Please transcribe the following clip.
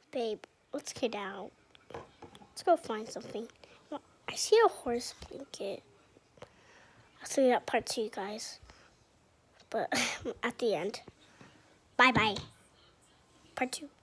Babe, let's get out. Let's go find something. Well, I see a horse blanket. I'll see that part to you guys. But at the end. Bye-bye. Part 2.